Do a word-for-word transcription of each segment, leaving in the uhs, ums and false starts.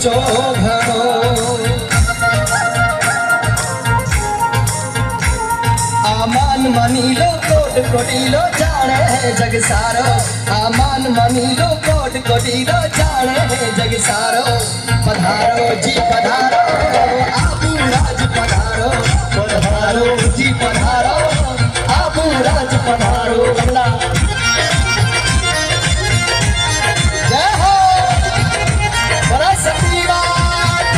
ऊंचो घणो। आमान मनीलो कोट कोटीलो जाने है जग सारो। आमान मनीलो कोट कोटीलो जाने है जग सारो। पधारो जी पधारो आबू राज पधारो। पधारो जी पधारो आबू राज पधारो। जय हो बड़ा सतीवाद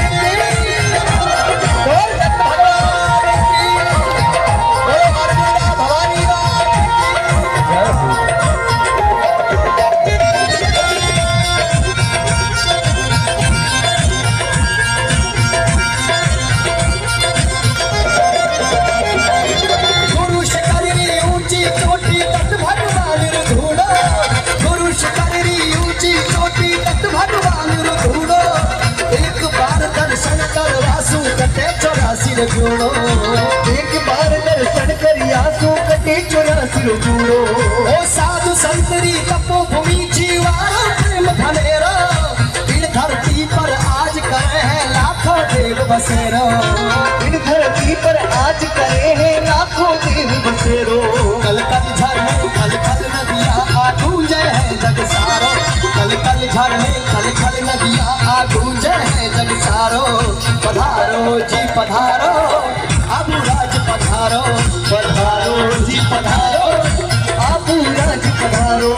जोड़ो। एक बार दर्शन करी आंसू कटे चौरासी जोड़ो। ओ साधु संतरी तपोभूमि जीवारो प्रेम धनेरो। इन धरती पर आज करे हैं लाखों देव बसेरो। इन धरती पर आज करे हैं लाखों देव बसेरो। कल कल झरने कल कल नदियाँ आ गूंजे है जग सारो। कल कल झरने कल कल नदियाँ आ गूंजे है जग सारो। पधारो जी पधारो आबू राज पधारो। पधारो जी पधारो आबू राज पधारो।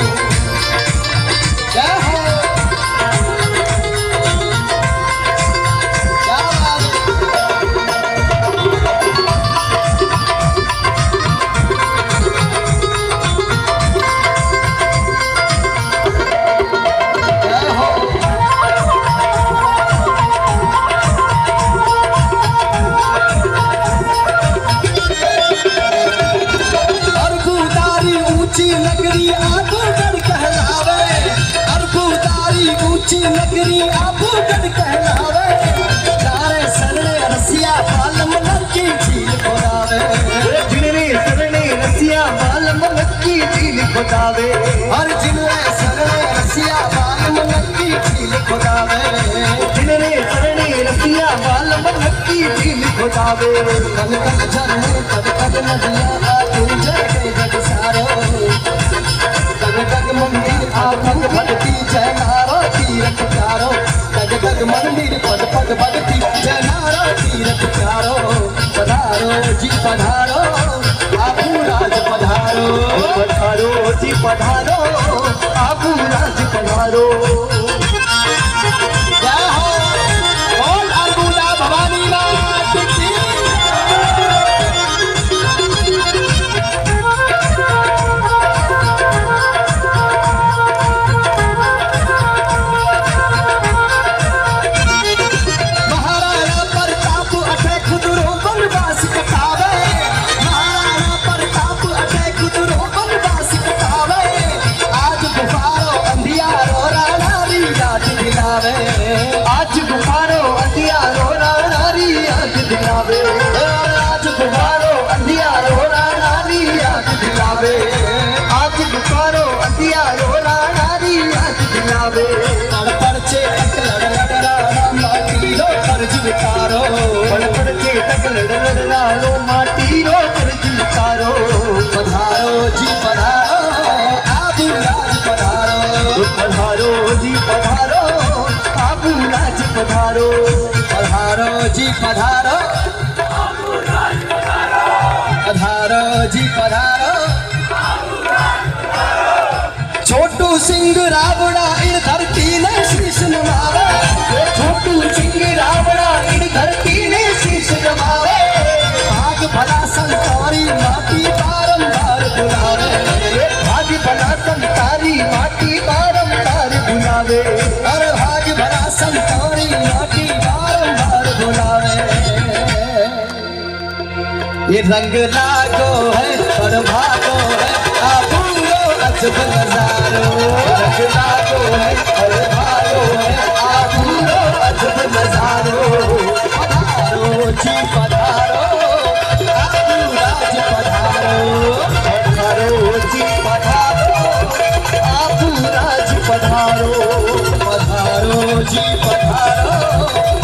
जय हो नगरी आबूगढ़ कहलावे। अरबुदारी ऊंची नगरी आबूगढ़ कहलावे। चारे सरने रसिया बालम नक्की झील खोदावे। जिनरे सरने रसिया बालम नक्की झील खोदावे। हर जिनरे सरने रसिया बालम नक्की झील खोदावे। जिनरे सरने रसिया बालम नक्की झील खोदावे। कल कल झरने कल कल नदियाँ गूंजे जग सारो। जग जग मंदिर आभंग भगती जय नारो तीरथ प्यारो। जग जग मंदिर पद पद भगती जय नारो तीरथ प्यारो। पधारो जी पधारो आबू राज पधारो। पधारो जी पधारो आबू राज पधारो। जय हो बोल अर्बुदा भवानी नाथ की। आज बुखारो अंधियारो नारी याद दिलावे। आज बुखारो अंधियारो नारी याद दिलावे। आज बुखारो अंधियारो नारी याद दिलावे। पड़ परचे तक लड़ लड़ारो माटी रो कर्ज उतारो। पड़ परचे तक लड़ लड़ारो माटी रो कर्ज उतारो। पधारो जी पधारो आबू राज पधारो। पधारो जी पधारो आबू राज पधारो। पधारो जी पधारो आबू राज पधारो। पधारो जी पधारो आबू राज पधारो। छोटू सिंह रावणा इन धरती ने शीश नवावे। छोटू सिंह रावणा इन धरती ने शीश नवावे। भाग भला संतारी माटी बारंबार बुलावे। भाग भला संतारी माटी बारंबार बुलावे। अरे भाग भला संतारी माटी बारंबार बुलावे। ये रंग लागो है पर भागो है आबू अजब नजारो। रंग लागो है पर भागो है आबू अजब नजारो। पधारो जी पधारो आबू राज पधारो। पधारो जी पधारो आबू राज पधारो। पधारो जी पधारो हो